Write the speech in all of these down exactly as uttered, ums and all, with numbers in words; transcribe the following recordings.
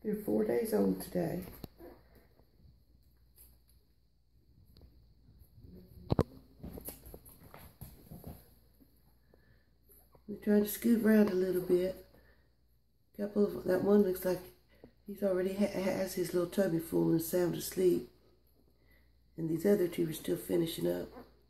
They're four days old today. They're trying to scoot around a little bit. A couple of, that one looks like he's already ha has his little tummy full and sound asleep. And these other two are still finishing up.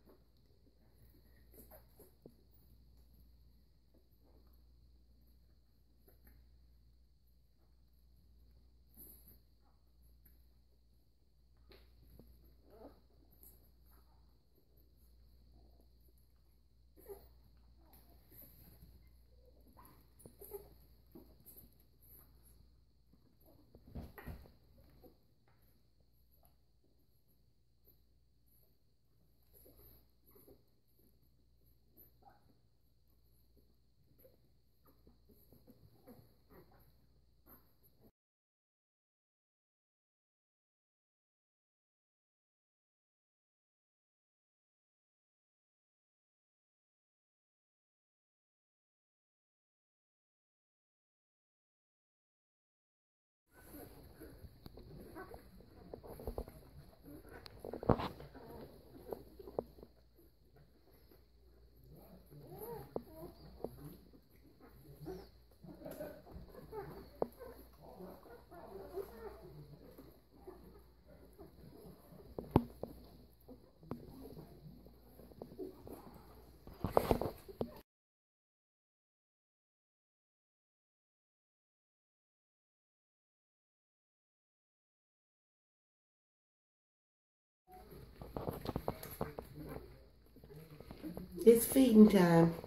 It's feeding time.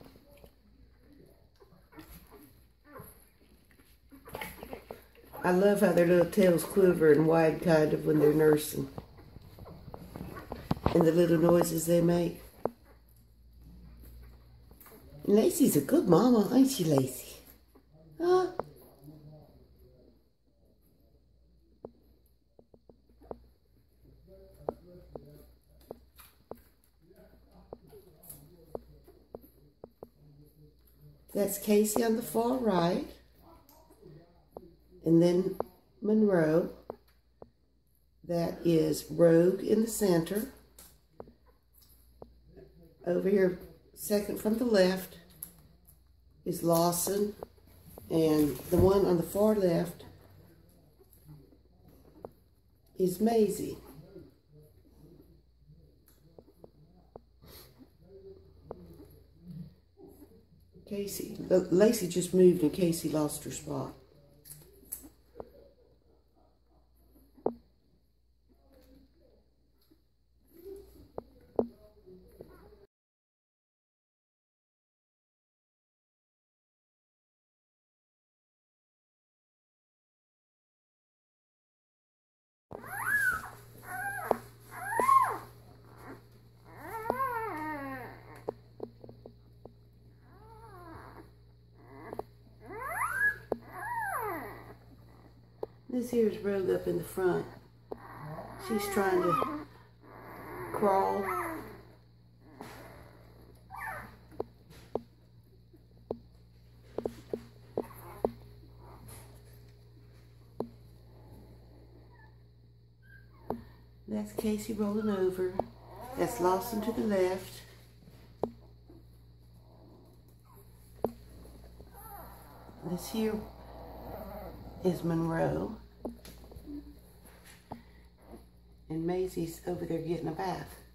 I love how their little tails quiver and wag kind of when they're nursing. And the little noises they make. Lacey's a good mama, ain't she, Lacey? Huh? That's Casey on the far right. And then Monroe. That is Rogue in the center. Over here, second from the left, is Lawson. And the one on the far left is Maisie. Casey, Lacey just moved and Casey lost her spot. This here is Rogue up in the front. She's trying to crawl. That's Casey rolling over. That's Lawson to the left. This here is Monroe. And Maisie's over there getting a bath.